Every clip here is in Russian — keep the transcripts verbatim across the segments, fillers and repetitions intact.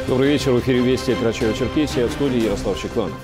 Добрый вечер. В эфире Вести Карачаево-Черкесия, в студии Ярослав Чекланов.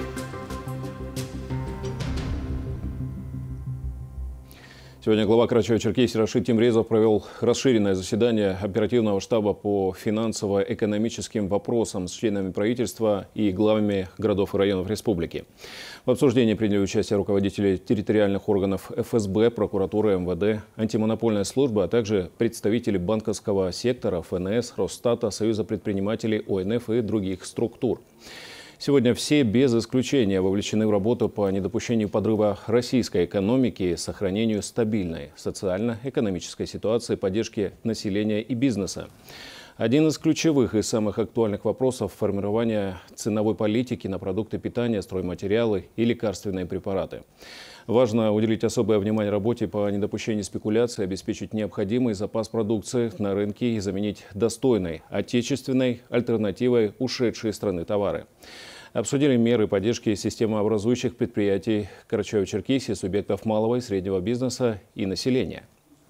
Сегодня глава Карачаево-Черкесии Рашид Тимрезов провел расширенное заседание оперативного штаба по финансово-экономическим вопросам с членами правительства и главами городов и районов республики. В обсуждении приняли участие руководители территориальных органов эф эс бэ, прокуратуры, эм вэ дэ, антимонопольной службы, а также представители банковского сектора, эф эн эс, Росстата, Союза предпринимателей, о эн эф и других структур. Сегодня все без исключения вовлечены в работу по недопущению подрыва российской экономики и сохранению стабильной социально-экономической ситуации, поддержки населения и бизнеса. Один из ключевых и самых актуальных вопросов – формирование ценовой политики на продукты питания, стройматериалы и лекарственные препараты. Важно уделить особое внимание работе по недопущению спекуляций, обеспечить необходимый запас продукции на рынке и заменить достойной, отечественной альтернативой ушедшие из страны товары. Обсудили меры поддержки системообразующих предприятий Карачаево-Черкесии, субъектов малого и среднего бизнеса и населения.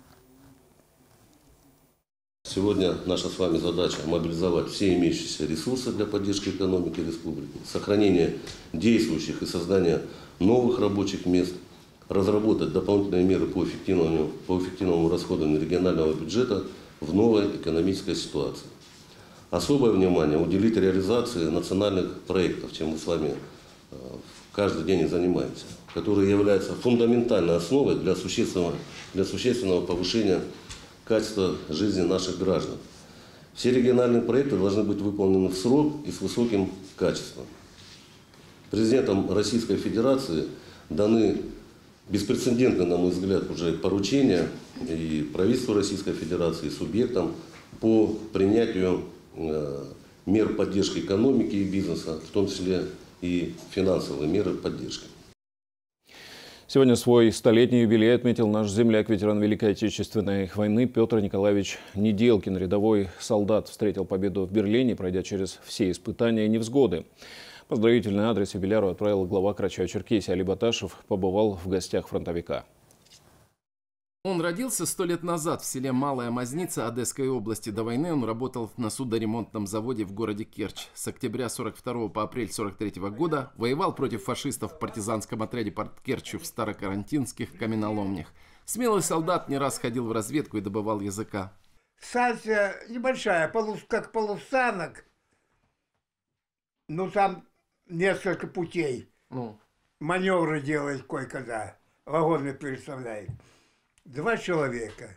Сегодня наша с вами задача мобилизовать все имеющиеся ресурсы для поддержки экономики республики, сохранения действующих и создания новых рабочих мест, разработать дополнительные меры по эффективному, по эффективному расходованию регионального бюджета в новой экономической ситуации. Особое внимание уделить реализации национальных проектов, чем мы с вами каждый день и занимаемся, которые являются фундаментальной основой для существенного, для существенного повышения качества жизни наших граждан. Все региональные проекты должны быть выполнены в срок и с высоким качеством. Президентом Российской Федерации даны беспрецедентные, на мой взгляд, уже поручения и правительству Российской Федерации, и субъектам по принятию э, мер поддержки экономики и бизнеса, в том числе и финансовые меры поддержки. Сегодня свой столетний юбилей отметил наш земляк, ветеран Великой Отечественной войны Петр Николаевич Неделкин. Рядовой солдат встретил победу в Берлине, пройдя через все испытания и невзгоды. Поздравительный адрес юбиляру отправил глава Карачаево-Черкесии Али Баташев, побывал в гостях фронтовика. Он родился сто лет назад в селе Малая Мазница Одесской области. До войны он работал на судоремонтном заводе в городе Керчь. С октября сорок второго по апрель сорок третьего года воевал против фашистов в партизанском отряде под Керчью в старокарантинских каменоломнях. Смелый солдат не раз ходил в разведку и добывал языка. Станция небольшая, полус, как полустанок. Ну, там несколько путей. Ну. Маневры делает кое-когда. Вагоны переставляет. Два человека.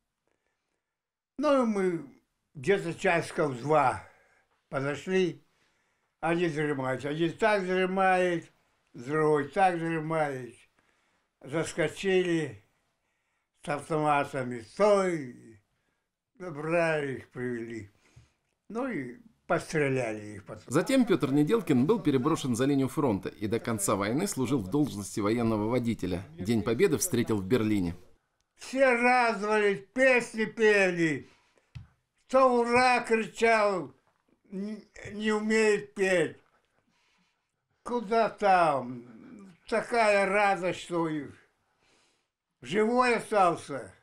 Ну, мы где-то часиков два подошли. Они дремают. Один так дремает, другой так дремает. Заскочили с автоматами. Стой! Забрали их, привели. Ну и постреляли их потом. Затем Петр Неделкин был переброшен за линию фронта и до конца войны служил в должности военного водителя. День Победы встретил в Берлине. Все радовались, песни пели. Кто ура кричал, не, не умеет петь. Куда там? Такая радость, что живой остался.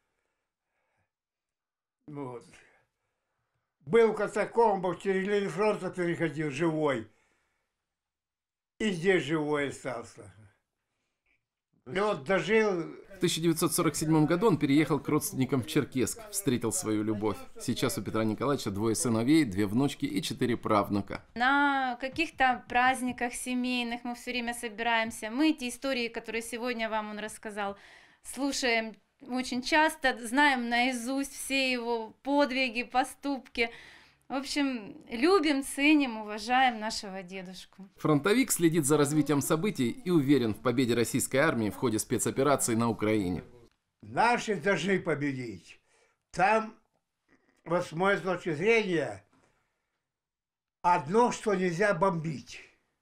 Вот. Был в катакомбах, через линию фронта переходил живой. И здесь живой остался. И вот дожил. В тысяча девятьсот сорок седьмом году он переехал к родственникам в Черкесск, встретил свою любовь. Сейчас у Петра Николаевича двое сыновей, две внучки и четыре правнука. На каких-то праздниках семейных мы все время собираемся. Мы эти истории, которые сегодня вам он рассказал, слушаем очень часто, знаем наизусть все его подвиги, поступки. В общем, любим, ценим, уважаем нашего дедушку. Фронтовик следит за развитием событий и уверен в победе российской армии в ходе спецоперации на Украине. Наши должны победить. Там, вот с моей точки зрения, одно, что нельзя бомбить.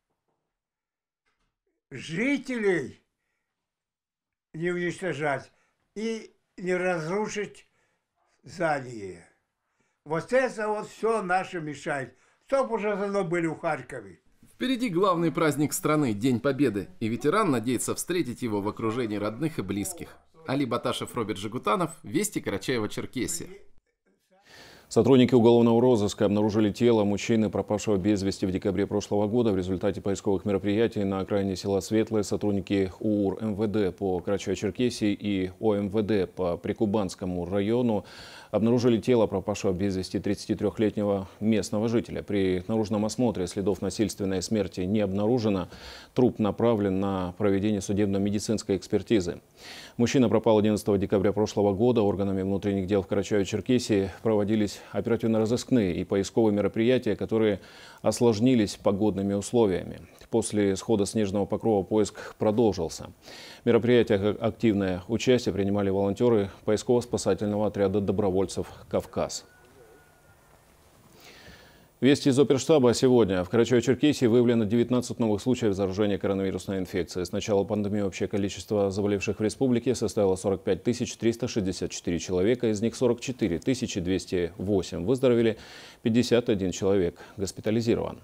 Жителей не уничтожать и не разрушить здание. Вот это вот все наше мешает. Чтоб уже давно были в Харькове. Впереди главный праздник страны – День Победы. И ветеран надеется встретить его в окружении родных и близких. Али Баташев, Роберт Жигутанов, Вести, Карачаево-Черкесия. Сотрудники уголовного розыска обнаружили тело мужчины, пропавшего без вести в декабре прошлого года. В результате поисковых мероприятий на окраине села Светлое сотрудники УУР эм вэ дэ по Карачаево-Черкесии и о эм вэ дэ по Прикубанскому району обнаружили тело пропавшего без вести тридцатитрёхлетнего местного жителя. При наружном осмотре следов насильственной смерти не обнаружено. Труп направлен на проведение судебно-медицинской экспертизы. Мужчина пропал одиннадцатого декабря прошлого года. Органами внутренних дел в Карачаево-Черкесии проводились оперативно-розыскные и поисковые мероприятия, которые осложнились погодными условиями. После схода снежного покрова поиск продолжился. В мероприятиях активное участие принимали волонтеры поисково-спасательного отряда добровольцев «Кавказ». Вести из оперштаба сегодня. В Карачаево-Черкесии выявлено девятнадцать новых случаев заражения коронавирусной инфекцией. С начала пандемии общее количество заболевших в республике составило сорок пять тысяч триста шестьдесят четыре человека. Из них сорок четыре тысячи двести восемь выздоровели, пятьдесят один человек госпитализирован.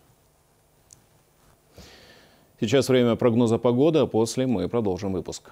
Сейчас время прогноза погоды, а после мы продолжим выпуск.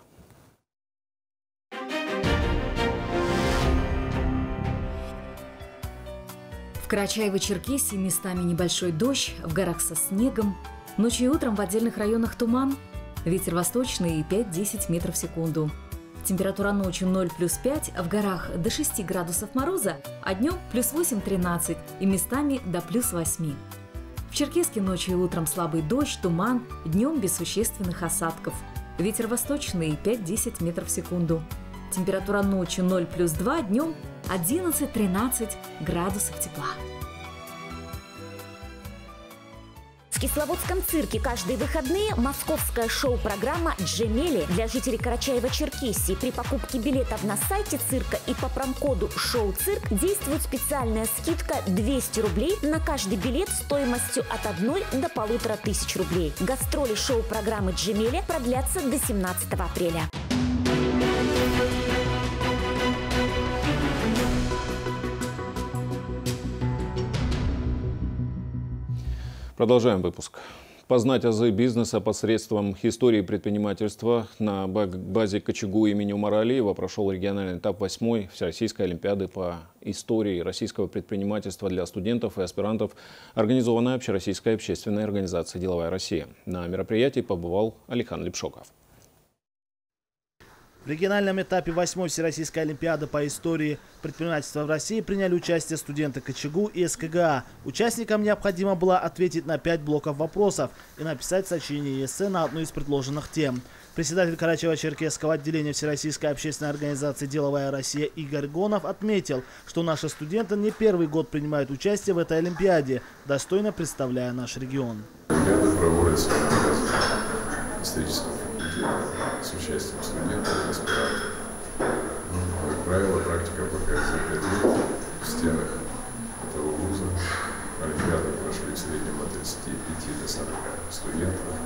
В Карачаево-Черкесии местами небольшой дождь, в горах со снегом. Ночью и утром в отдельных районах туман. Ветер восточный пять-десять метров в секунду. Температура ночью ноль плюс пять, а в горах до шести градусов мороза, а днем плюс восемь-тринадцать и местами до плюс восьми. В Черкеске ночью и утром слабый дождь, туман, днем без существенных осадков. Ветер восточный пять-десять метров в секунду. Температура ночью ноль плюс два, днем одиннадцать-тринадцать градусов тепла. В Кисловодском цирке каждые выходные московская шоу-программа «Джемели» для жителей Карачаево-Черкесии. При покупке билетов на сайте цирка и по промокоду «Шоу-цирк» действует специальная скидка двести рублей на каждый билет стоимостью от одной до полутора тысяч рублей. Гастроли шоу-программы «Джемели» продлятся до семнадцатого апреля. Продолжаем выпуск. Познать азы бизнеса посредством истории предпринимательства на базе КЧГУ имени Умара Алиева прошел региональный этап восьмой Всероссийской олимпиады по истории российского предпринимательства для студентов и аспирантов, организованной Общероссийской общественной организацией «Деловая Россия». На мероприятии побывал Алихан Лепшоков. В региональном этапе восьмой Всероссийской олимпиады по истории предпринимательства в России приняли участие студенты КЧГУ и СКГА. Участникам необходимо было ответить на пять блоков вопросов и написать сочинение эссе на одну из предложенных тем. Председатель Карачаево-Черкесского отделения Всероссийской общественной организации «Деловая Россия» Игорь Гонов отметил, что наши студенты не первый год принимают участие в этой олимпиаде, достойно представляя наш регион. Олимпиада проводится историческим с участием студентов и аспирантов. Как правило, практика показывает за пять лет в стенах этого вуза. Олимпиады прошли в среднем от тридцати пяти до сорока студентов.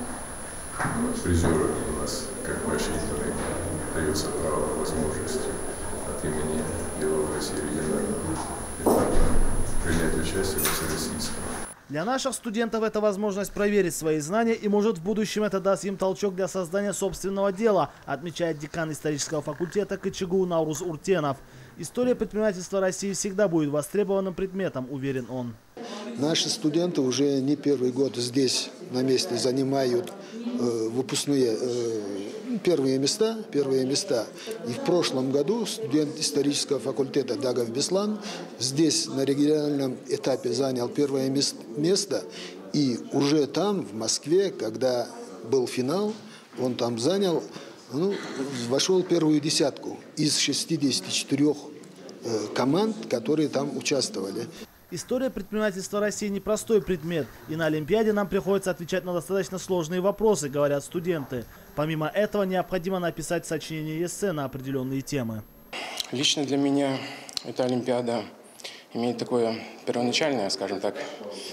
Призеры у нас, как поощрительные, дается право, возможность от имени Деловой России регионального этапа принять участие в всероссийском. Для наших студентов это возможность проверить свои знания, и, может, в будущем это даст им толчок для создания собственного дела, отмечает декан исторического факультета КЧГУ Наурус Уртенов. История предпринимательства России всегда будет востребованным предметом, уверен он. Наши студенты уже не первый год здесь на месте занимают э, выпускные э, первые места, первые места. И в прошлом году студент исторического факультета Дагов Беслан здесь на региональном этапе занял первое место. И уже там, в Москве, когда был финал, он там занял, ну, вошел в первую десятку из шестидесяти четырёх э, команд, которые там участвовали. История предпринимательства России – непростой предмет, и на Олимпиаде нам приходится отвечать на достаточно сложные вопросы, говорят студенты. Помимо этого, необходимо написать сочинение эссе на определенные темы. Лично для меня эта Олимпиада имеет такое первоначальное, скажем так,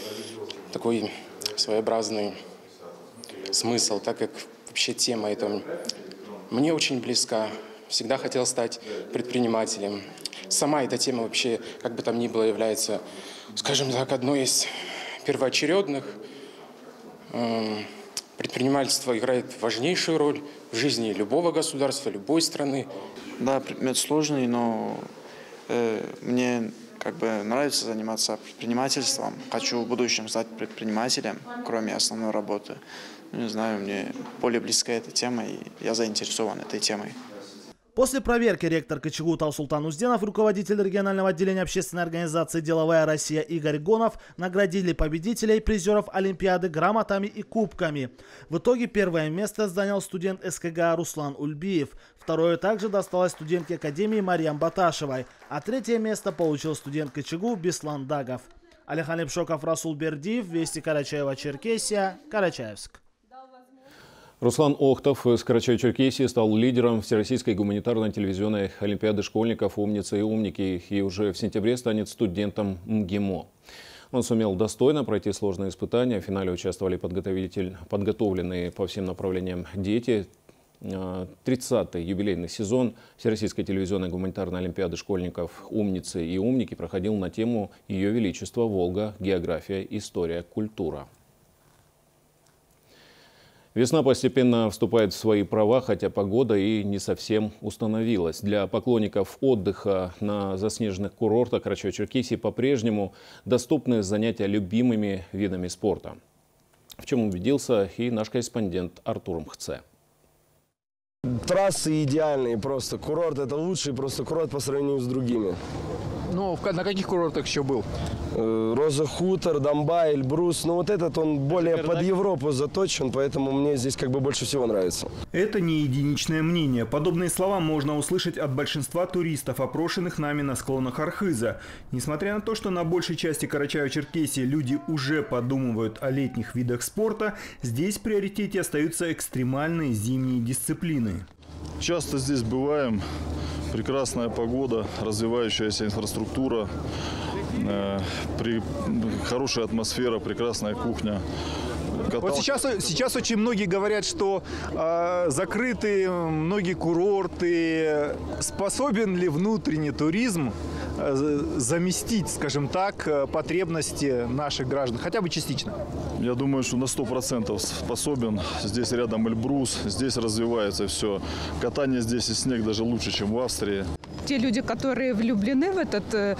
такой своеобразный смысл, так как вообще тема эта мне очень близка. Всегда хотел стать предпринимателем. Сама эта тема вообще, как бы там ни было, является, скажем так, одной из первоочередных. Предпринимательство играет важнейшую роль в жизни любого государства, любой страны. Да, предмет сложный, но э, мне как бы нравится заниматься предпринимательством. Хочу в будущем стать предпринимателем, кроме основной работы. Не знаю, мне более близка эта тема, и я заинтересован этой темой. После проверки ректор КЧГУ Таусултан Узденов, руководитель регионального отделения общественной организации «Деловая Россия» Игорь Гонов наградили победителей, призеров Олимпиады грамотами и кубками. В итоге первое место занял студент СКГА Руслан Ульбиев. Второе также досталось студентке Академии Марьям Баташевой. А третье место получил студент КЧГУ Беслан Дагов. Алихан Лепшоков, Расул Бердиев, Вести, Карачаево-Черкесия, Карачаевск. Руслан Охтов из Карачаево-Черкесии стал лидером Всероссийской гуманитарной телевизионной олимпиады школьников «Умницы и умники» и уже в сентябре станет студентом МГИМО. Он сумел достойно пройти сложные испытания. В финале участвовали подготовитель, подготовленные по всем направлениям дети. тридцатый юбилейный сезон Всероссийской телевизионной гуманитарной олимпиады школьников «Умницы и умники» проходил на тему «Ее Величество Волга. География, история, культура». Весна постепенно вступает в свои права, хотя погода и не совсем установилась. Для поклонников отдыха на заснеженных курортах Карачаево-Черкесии по-прежнему доступны занятия любимыми видами спорта. В чем убедился и наш корреспондент Артур Мхце. Трассы идеальные просто. Курорт – это лучший просто курорт по сравнению с другими. Ну, на каких курортах еще был? Роза Хутор, Домбай, Эльбрус. Но вот этот, он более под Европу заточен, поэтому мне здесь как бы больше всего нравится. Это не единичное мнение. Подобные слова можно услышать от большинства туристов, опрошенных нами на склонах Архыза. Несмотря на то, что на большей части Карачаево-Черкесии люди уже подумывают о летних видах спорта, здесь в приоритете остаются экстремальные зимние дисциплины. Часто здесь бываем. Прекрасная погода, развивающаяся инфраструктура, э, при, хорошая атмосфера, прекрасная кухня. Катал... Вот сейчас, сейчас очень многие говорят, что э, закрыты многие курорты. Способен ли внутренний туризм э, заместить, скажем так, потребности наших граждан, хотя бы частично? Я думаю, что на сто процентов способен. Здесь рядом Эльбрус, здесь развивается все. Катание здесь и снег даже лучше, чем в Австрии. Те люди, которые влюблены в этот, э,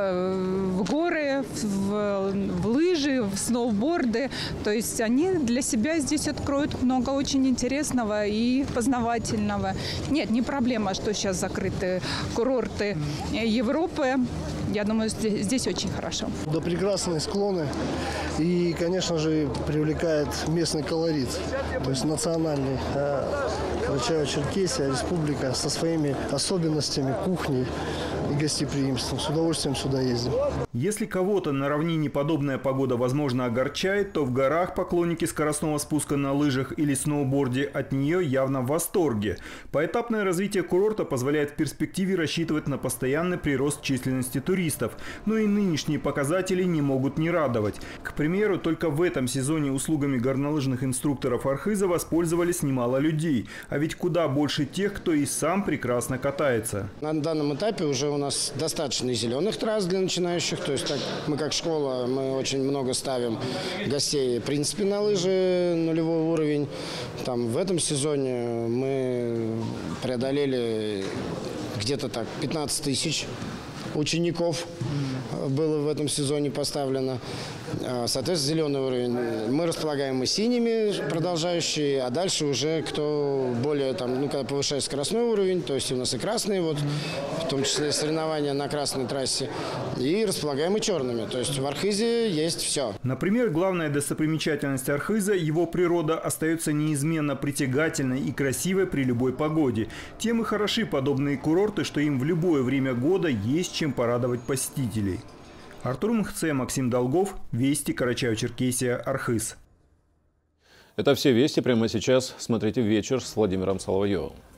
в горы, в, в лыжи, в сноуборды, то есть они для себя здесь откроют много очень интересного и познавательного. Нет, не проблема, что сейчас закрыты курорты Европы. Я думаю, здесь, здесь очень хорошо. Да, прекрасные склоны и, конечно же, привлекает местный колорит, то есть национальный. Карачаево-Черкесия, республика со своими особенностями, кухней и гостеприимством. С удовольствием сюда ездим. Если кого-то на равнине подобная погода, возможно, огорчает, то в горах поклонники скоростного спуска на лыжах или сноуборде от нее явно в восторге. Поэтапное развитие курорта позволяет в перспективе рассчитывать на постоянный прирост численности туристов. Но и нынешние показатели не могут не радовать. К примеру, только в этом сезоне услугами горнолыжных инструкторов Архыза воспользовались немало людей. А ведь куда больше тех, кто и сам прекрасно катается. На данном этапе уже у нас достаточно и зеленых трасс для начинающих. То есть так, мы как школа, мы очень много ставим гостей, в принципе, на лыжи нулевой уровень. Там в этом сезоне мы преодолели где-то так пятнадцать тысяч учеников было в этом сезоне поставлено. Соответственно, зеленый уровень. Мы располагаем и синими продолжающие, а дальше уже кто более, там, ну, когда повышает скоростной уровень, то есть у нас и красные, вот, в том числе соревнования на красной трассе, и располагаем и черными. То есть в Архызе есть все. Например, главная достопримечательность Архыза – его природа остается неизменно притягательной и красивой при любой погоде. Тем и хороши подобные курорты, что им в любое время года есть чем порадовать посетителей. Артур Мхце, Максим Долгов, Вести, Карачаево-Черкесия, Архыз. Это все вести прямо сейчас. Смотрите «Вечер» с Владимиром Соловьевым.